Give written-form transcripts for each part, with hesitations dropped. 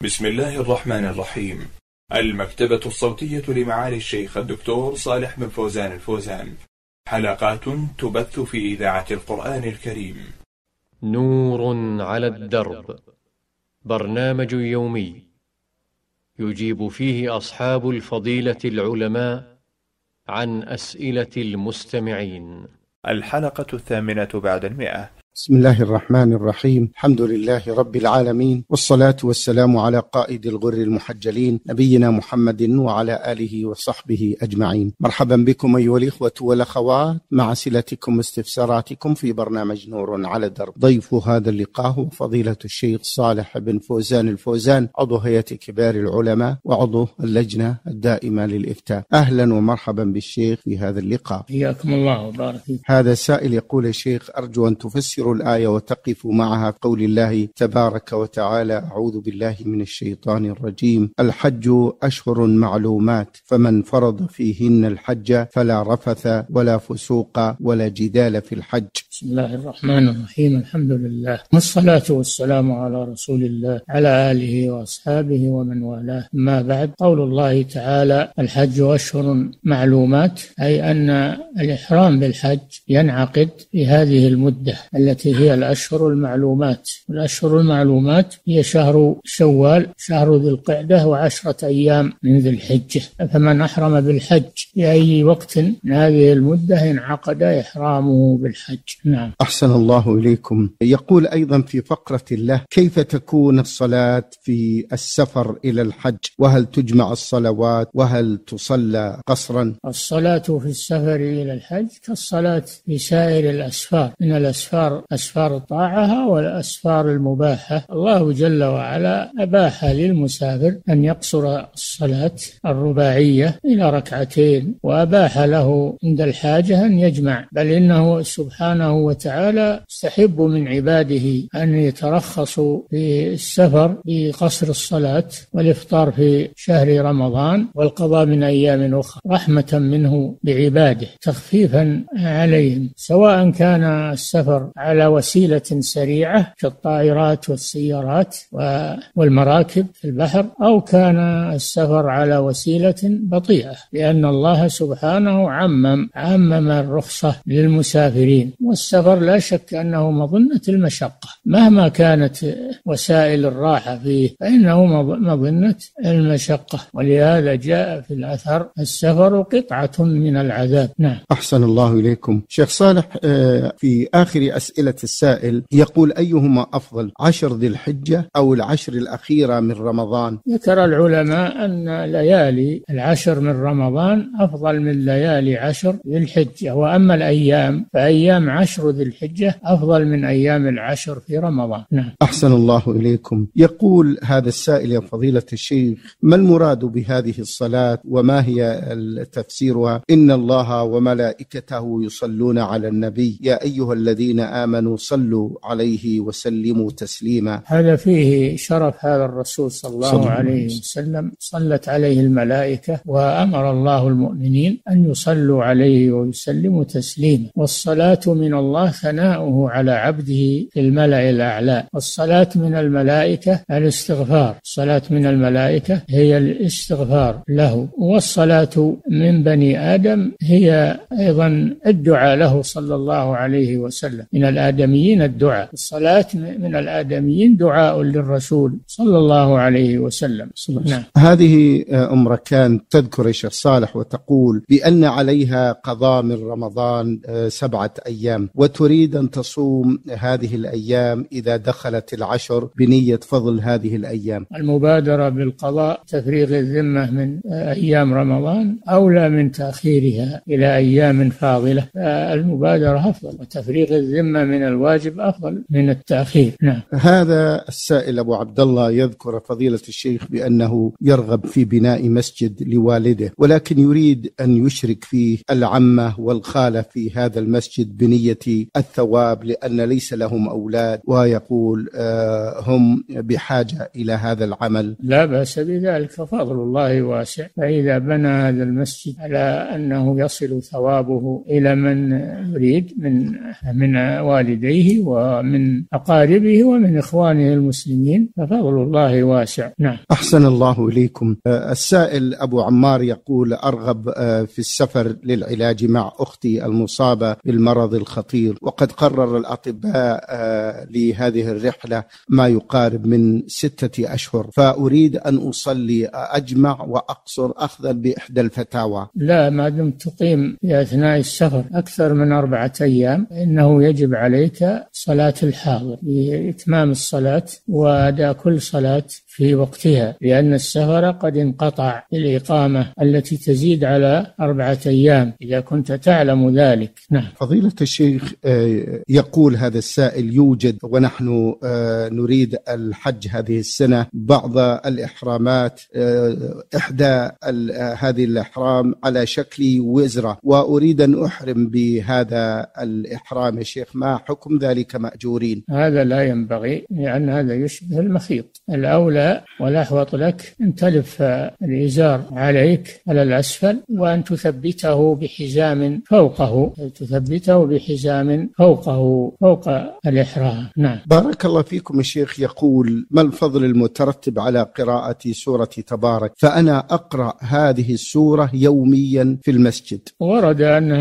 بسم الله الرحمن الرحيم. المكتبة الصوتية لمعالي الشيخ الدكتور صالح بن فوزان الفوزان. حلقات تبث في إذاعة القرآن الكريم. نور على الدرب، برنامج يومي يجيب فيه أصحاب الفضيلة العلماء عن أسئلة المستمعين. الحلقة 8 بعد 100. بسم الله الرحمن الرحيم. الحمد لله رب العالمين، والصلاة والسلام على قائد الغر المحجلين نبينا محمد وعلى آله وصحبه أجمعين. مرحبا بكم أيها الإخوة والأخوات مع أسئلتكم واستفساراتكم في برنامج نور على الدرب. ضيف هذا اللقاء هو فضيلة الشيخ صالح بن فوزان الفوزان، عضو هيئة كبار العلماء وعضو اللجنة الدائمة للإفتاء. أهلا ومرحبا بالشيخ في هذا اللقاء. حياكم الله وبارك فيك. هذا سائل يقول: يا شيخ، أرجو أن تفسر الآية وتقف معها قول الله تبارك وتعالى: أعوذ بالله من الشيطان الرجيم، الحج أشهر معلومات، فمن فرض فيهن الحج فلا رفث ولا فسوق ولا جدال في الحج. بسم الله الرحمن الرحيم. الحمد لله والصلاة والسلام على رسول الله على آله وأصحابه ومن والاه. ما بعد، قول الله تعالى الحج أشهر معلومات، أي أن الإحرام بالحج ينعقد في هذه المدة التي هي الأشهر المعلومات. الأشهر المعلومات هي شهر شوال، شهر ذي القعدة، و10 أيام من ذي الحجة. فمن أحرم بالحج في أي وقت من هذه المدة انعقد إحرامه بالحج. نعم. أحسن الله إليكم. يقول أيضا في فقرة له: كيف تكون الصلاة في السفر إلى الحج؟ وهل تجمع الصلوات؟ وهل تصلى قصرا؟ الصلاة في السفر إلى الحج كالصلاة في سائر الأسفار، من الأسفار أسفار الطاعة والأسفار المباحة. الله جل وعلا أباح للمسافر أن يقصر الصلاة الرباعية إلى ركعتين، وأباح له عند الحاجة أن يجمع، بل إنه سبحانه وتعالى يستحب من عباده أن يترخصوا في السفر بقصر الصلاة والإفطار في شهر رمضان والقضاء من أيام أخرى، رحمة منه بعباده، تخفيفا عليهم، سواء كان السفر على وسيلة سريعة كالطائرات والسيارات والمراكب في البحر، أو كان السفر على وسيلة بطيئة، لأن الله سبحانه عمم الرخصة للمسافرين. والسفر لا شك أنه مظنة المشقة، مهما كانت وسائل الراحة فيه فإنه مظنة المشقة، ولهذا جاء في الأثر: السفر قطعة من العذاب. نعم. أحسن الله إليكم. شيخ صالح، في آخر أسئلة السائل يقول: أيهما أفضل، 10 ذي الحجة أو العشر الأخيرة من رمضان؟ ذكر العلماء أن ليالي العشر من رمضان أفضل من ليالي 10 ذي الحجة، وأما الأيام فأيام 10 ذي الحجة أفضل من أيام العشر في رمضان. نعم. أحسن الله إليكم. يقول هذا السائل: يا فضيلة الشيخ، ما المراد بهذه الصلاة وما هي تفسيرها؟ إن الله وملائكته يصلون على النبي، يا أيها الذين آمنوا صلوا عليه وسلموا تسليما. هذا فيه شرف هذا الرسول صلى الله عليه وسلم، صلت عليه الملائكة، وأمر الله المؤمنين أن يصلوا عليه ويسلموا تسليما. والصلاة من الله ثناؤه على عبده في الملأ الأعلى. والصلاة من الملائكة الاستغفار، الصلاة من الملائكة هي الاستغفار له. والصلاة من بني آدم هي أيضا الدعاء له صلى الله عليه وسلم. من الآدميين الدعاء، الصلاة من الآدميين دعاء للرسول صلى الله عليه وسلم. نعم. هذه أم ركان تذكر يا شيخ صالح وتقول بأن عليها قضاء من رمضان 7 أيام، وتريد أن تصوم هذه الأيام إذا دخلت العشر بنية فضل هذه الأيام. المبادرة بالقضاء، تفريغ الذمة من أيام رمضان أولى من تأخيرها إلى أيام فاضلة، المبادرة أفضل، وتفريغ الذمة من الواجب أفضل من التأخير. نعم. هذا السائل أبو عبد الله يذكر فضيلة الشيخ بأنه يرغب في بناء مسجد لوالده، ولكن يريد أن يشرك فيه العمة والخالة في هذا المسجد بنية قضية الثواب لأن ليس لهم أولاد، ويقول هم بحاجة إلى هذا العمل؟ لا بأس بذلك، ففضل الله واسع، فإذا بنى هذا المسجد على أنه يصل ثوابه إلى من يريد من والديه ومن أقاربه ومن إخوانه المسلمين ففضل الله واسع. نعم. أحسن الله إليكم. السائل أبو عمار يقول: أرغب في السفر للعلاج مع أختي المصابة بالمرض الخطير، وقد قرر الأطباء لهذه الرحلة ما يقارب من 6 أشهر، فأريد أن أصلي أجمع وأقصر أخذا بإحدى الفتاوى. لا، ما دمت تقيم في أثناء السفر أكثر من 4 أيام إنه يجب عليك صلاة الحاضر بإتمام الصلاة وأداء كل صلاة في وقتها، لأن السفر قد انقطع الإقامة التي تزيد على 4 أيام إذا كنت تعلم ذلك. نعم. فضيلة الشيخ، يقول هذا السائل: يوجد ونحن نريد الحج هذه السنة بعض الإحرامات، إحدى هذه الإحرام على شكل وزرة، وأريد أن أحرم بهذا الإحرام يا شيخ، ما حكم ذلك مأجورين؟ هذا لا ينبغي، لأن هذا يشبه المخيط. الأولى والأحوط لك أن تلف الإزار عليك على الأسفل وأن تثبته بحزام فوقه، فوق الإحرام. نعم. بارك الله فيكم. الشيخ يقول: ما الفضل المترتب على قراءة سورة تبارك؟ فأنا أقرأ هذه السورة يوميا في المسجد. ورد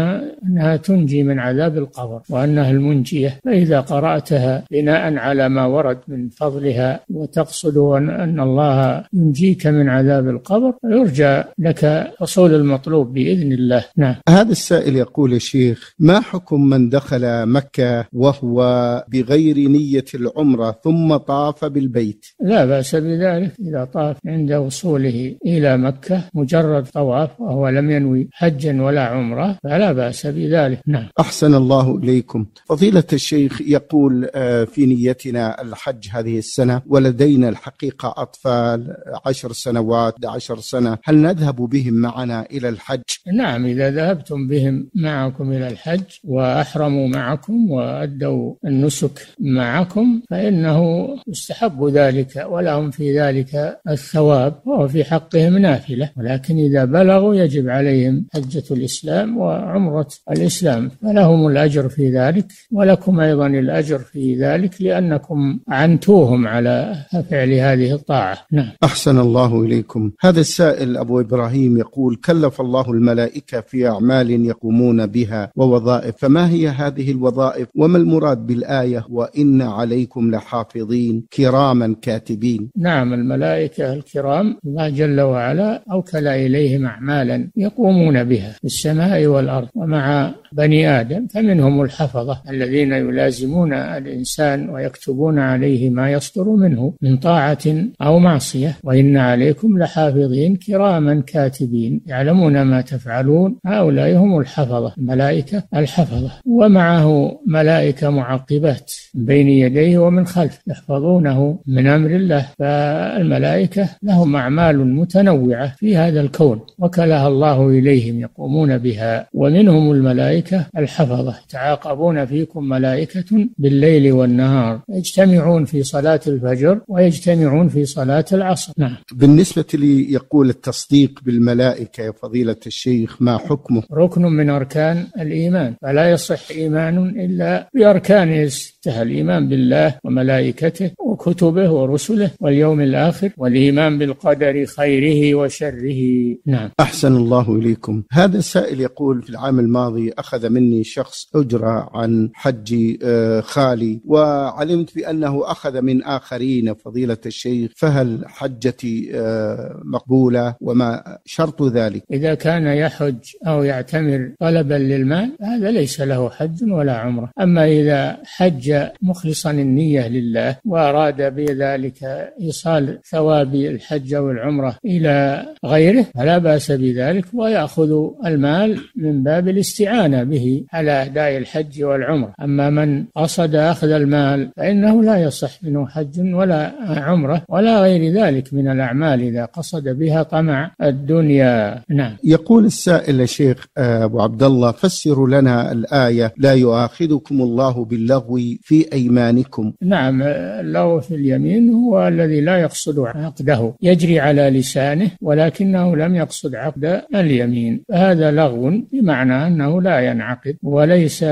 أنها تنجي من عذاب القبر وأنها المنجية، فإذا قرأتها بناء على ما ورد من فضلها وتقصد أن الله ينجيك من عذاب القبر يرجى لك حصول المطلوب بإذن الله. نعم. هذا السائل يقول: يا شيخ، ما حكم من دخل مكة وهو بغير نية العمرة ثم طاف بالبيت؟ لا بأس بذلك، إذا طاف عند وصوله إلى مكة مجرد طواف وهو لم ينوي حجا ولا عمرة فلا بأس بذلك. نعم. أحسن الله إليكم. فضيلة الشيخ يقول: في نيتنا الحج هذه السنة ولدينا الحقيقة أطفال 10 سنوات 11 سنة، هل نذهب بهم معنا إلى الحج؟ نعم، إذا ذهبتم بهم معكم إلى الحج وأحرموا معكم وأدوا النسك معكم فإنه يستحب ذلك ولهم في ذلك الثواب، وهو في حقهم نافلة، ولكن إذا بلغوا يجب عليهم حجة الإسلام وعمرة الإسلام، فلهم الأجر في ذلك ولكم أيضا الأجر في ذلك لأنكم عنتوهم على فعل هذه الطاعة. نعم. أحسن الله إليكم. هذا السائل أبو إبراهيم يقول: كلف الله الملائكة في أعمال يقومون بها ووظائف، فما هي هذه الوظائف وما المراد بالآية وإن عليكم لحافظين كراما كاتبين؟ نعم، الملائكة الكرام الله جل وعلا أوكل إليهم أعمالا يقومون بها في السماء والأرض ومع بني آدم، فمنهم الحفظة الذين يلازمون الإنسان ويكتبون عليه ما يصدر منه من طاعة أو معصية، وإن عليكم لحافظين كراما كاتبين يعلمون ما تفعلون، هؤلاء هم الحفظة، الملائكة الحفظة، ومعه ملائكة معقبات بين يديه ومن خلفه يحفظونه من أمر الله، فالملائكة لهم أعمال متنوعة في هذا الكون وكلها الله إليهم يقومون بها، ومنهم الملائكة الحفظة يتعاقبون فيكم ملائكة بالليل والنهار يجتمعون في صلاة الفجر ويجتمعون في صلاة العصر. نعم. بالنسبة لي يقول: التصديق بالملائكة يا فضيلة الشيخ ما حكمه؟ ركن من أركان الإيمان، فلا يصح إيمان إلا بأركانه الستة: الإيمان بالله وملائكته وكتبه ورسله واليوم الآخر والإيمان بالقدر خيره وشره. نعم. أحسن الله إليكم. هذا السائل يقول: في العام الماضي أخذ مني شخص أجرة عن حج خالي، وعلمت بأنه أخذ من آخرين فضيلة الشيخ، فهل حجتي مقبولة وما شرط ذلك؟ إذا كان يحج أو يعتمر طلبا للمال هذا ليس له حج ولا عمرة، أما إذا حج مخلصا النية لله وأراد بذلك إيصال ثواب الحج والعمرة إلى غيره فلا بأس بذلك، ويأخذ المال من باب الاستعانة به على أداء الحج والعمرة. أما من قصد أخذ المال فإنه لا يصح منه حج ولا عمرة الصلاة ولا غير ذلك من الأعمال إذا قصد بها طمع الدنيا. نعم. يقول السائل يا شيخ أبو عبد الله: فسروا لنا الآية لا يؤاخذكم الله باللغو في أيمانكم. نعم، اللغو في اليمين هو الذي لا يقصد عقده، يجري على لسانه ولكنه لم يقصد عقد اليمين، هذا لغو بمعنى أنه لا ينعقد وليس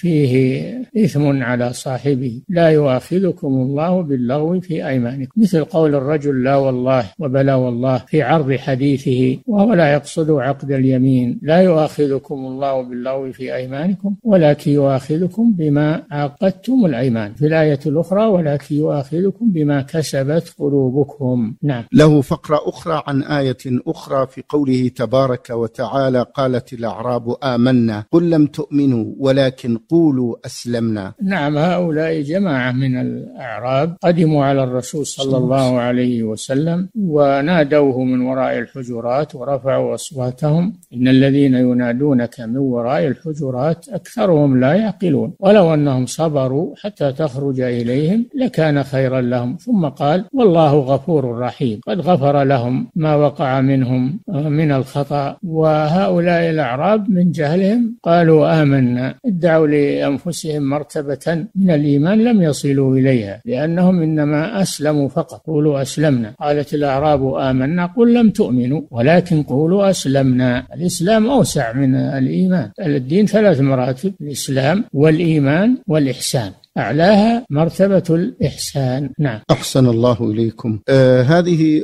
فيه إثم على صاحبه. لا يؤاخذكم الله باللغو في أيمانكم، مثل قول الرجل لا والله وبلا والله في عرض حديثه وهو لا يقصد عقد اليمين. لا يؤاخذكم الله باللغو في أيمانكم ولكن يؤاخذكم بما عقدتم الأيمان، في الآية الأخرى ولكن يؤاخذكم بما كسبت قلوبكم. نعم. له فقرة أخرى عن آية أخرى في قوله تبارك وتعالى: قالت الأعراب آمنا قل لم تؤمنوا ولكن قولوا أسلمنا. نعم، هؤلاء جماعة من الأعراب قدموا على الرسول صلى الله عليه وسلم ونادوه من وراء الحجرات ورفعوا أصواتهم: إن الذين ينادونك من وراء الحجرات أكثرهم لا يعقلون ولو أنهم صبروا حتى تخرج إليهم لكان خيرا لهم. ثم قال: والله غفور رحيم، قد غفر لهم ما وقع منهم من الخطأ. وهؤلاء الأعراب من جهلهم قالوا آمنا، ادعوا لأنفسهم مرتبة من الإيمان لم يصلوا إليها، لأنهم إنما أسلموا فقط. قولوا أسلمنا. قالت الأعراب آمنا قل لم تؤمنوا ولكن قولوا أسلمنا. الإسلام أوسع من الإيمان، الدين 3 مراتب: الإسلام والإيمان والإحسان، أعلاها مرتبة الإحسان. نعم. أحسن الله إليكم. هذه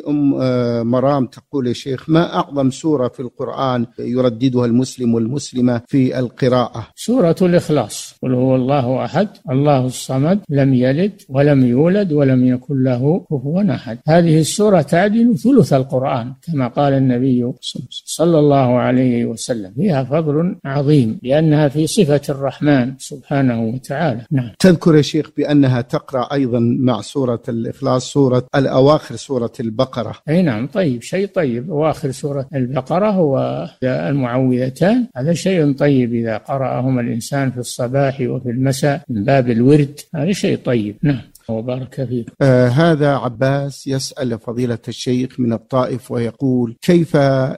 مرام تقول: يا شيخ، ما أعظم سورة في القرآن يرددها المسلم والمسلمة في القراءة؟ سورة الإخلاص: قل هو الله أحد الله الصمد لم يلد ولم يولد ولم يكن له كفوا أحد. هذه السورة تعدل ثلث القرآن كما قال النبي صلى الله عليه وسلم، فيها فضل عظيم لأنها في صفة الرحمن سبحانه وتعالى. نعم. تذكر يا شيخ بأنها تقرأ أيضا مع سورة الإخلاص سورة الأواخر سورة البقرة. أي نعم. طيب، شيء طيب. أواخر سورة البقرة هو المعوذتان، هذا شيء طيب إذا قرأهما الإنسان في الصباح وفي المساء من باب الورد، هذا شيء طيب. نعم. وبارك فيك. هذا عباس يسأل فضيلة الشيخ من الطائف ويقول: كيف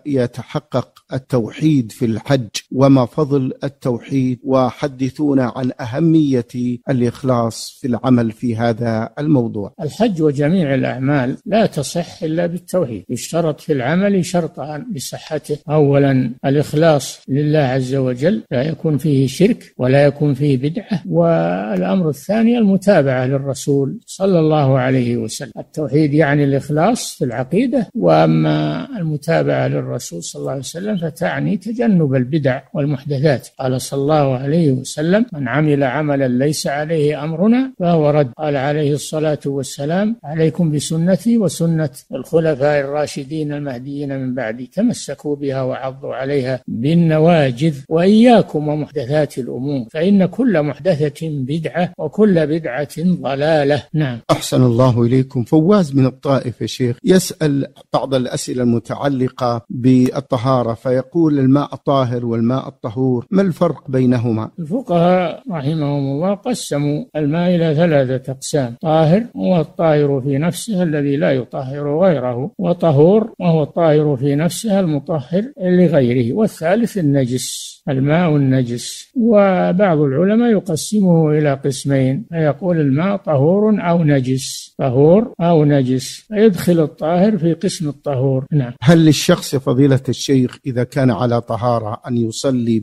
يتحقق التوحيد في الحج وما فضل التوحيد، وحدثونا عن أهمية الإخلاص في العمل في هذا الموضوع. الحج وجميع الأعمال لا تصح إلا بالتوحيد، يشترط في العمل شرطان لصحته: أولا الإخلاص لله عز وجل، لا يكون فيه شرك ولا يكون فيه بدعة، والأمر الثاني المتابعة للرسول صلى الله عليه وسلم. التوحيد يعني الإخلاص في العقيدة، وأما المتابعة للرسول صلى الله عليه وسلم فتعني تجنب البدع والمحدثات. قال صلى الله عليه وسلم: من عمل عملا ليس عليه أمرنا فهو رد. قال عليه الصلاة والسلام: عليكم بسنتي وسنة الخلفاء الراشدين المهديين من بعدي، تمسكوا بها وعضوا عليها بالنواجذ، وإياكم ومحدثات الأمور فإن كل محدثة بدعة وكل بدعة ضلالة. نعم. أحسن الله إليكم. فواز من الطائف يا شيخ يسأل بعض الأسئلة المتعلقة بالطهارة، فيقول: الماء الطاهر والماء الطهور ما الفرق بينهما؟ الفقهاء رحمهم الله قسموا الماء إلى 3 أقسام: طاهر وهو الطاهر في نفسه الذي لا يطهر غيره، وطهور وهو الطاهر في نفسه المطهر لغيره، والثالث النجس، الماء النجس. وبعض العلماء يقسمه إلى قسمين، فيقول الماء طهور أو نجس، طهور أو نجس، فيدخل الطاهر في قسم الطهور. نعم. هل للشخص فضيلة الشيخ إذا كان على طهارة أن يصلي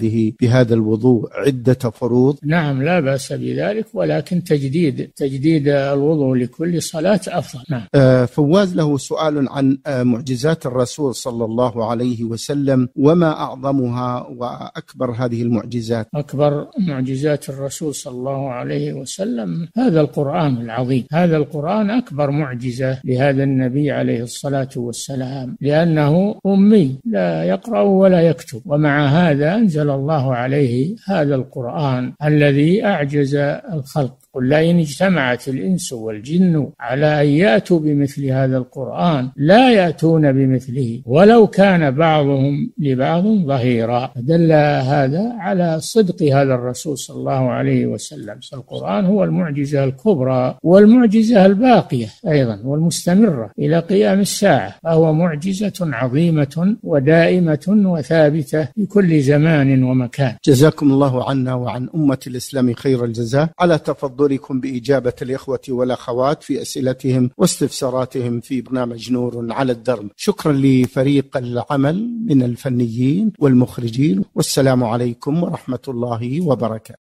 بهذا الوضوء عدة فروض؟ نعم، لا بأس بذلك، ولكن تجديد الوضوء لكل صلاة أفضل. نعم. فواز له سؤال عن معجزات الرسول صلى الله عليه وسلم، وما أعظمها وأكبر هذه المعجزات؟ أكبر معجزات الرسول صلى الله عليه وسلم هذا القرآن العظيم. هذا القرآن أكبر معجزة لهذا النبي عليه الصلاة والسلام، لأنه أمي لا يقرأ ولا يكتب، ومع هذا أنزل الله عليه هذا القرآن الذي أعجز الخلق. قل لئن اجتمعت الإنس والجن على أن يأتوا بمثل هذا القرآن لا يأتون بمثله ولو كان بعضهم لبعض ظهيرا. دل هذا على صدق هذا الرسول صلى الله عليه وسلم. القرآن هو المعجزة الكبرى الكبرى والمعجزة الباقية أيضا والمستمرة إلى قيام الساعة، فهو معجزة عظيمة ودائمة وثابتة في كل زمان ومكان. جزاكم الله عنا وعن أمة الإسلام خير الجزاء على تفضلكم بإجابة الإخوة والأخوات في أسئلتهم واستفساراتهم في برنامج نور على الدرب. شكرا لفريق العمل من الفنيين والمخرجين، والسلام عليكم ورحمة الله وبركاته.